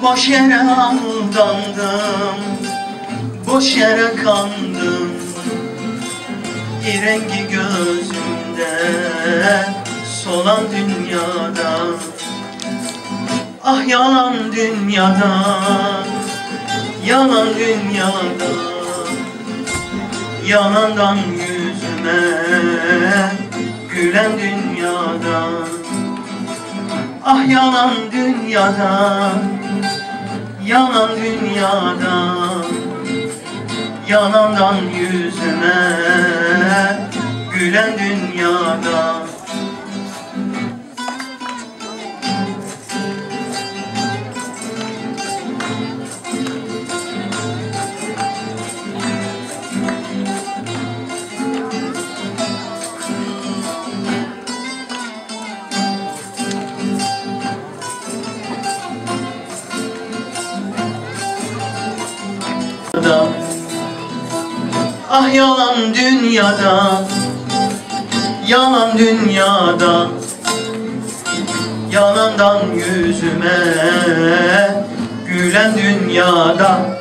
Boş yere aldandım, boş yere kandım. İrengi gözümde solan dünyada. Ah yalan dünyada, yalan dünyada. Yalandan yüzüme gülen dünyada. Ah yalan dünyada, yalan dünyada. Yalandan yüzüme gülen dünyada. Ah yalan dünyada, yalan dünyada. Yalandan yüzüme gülen dünyada.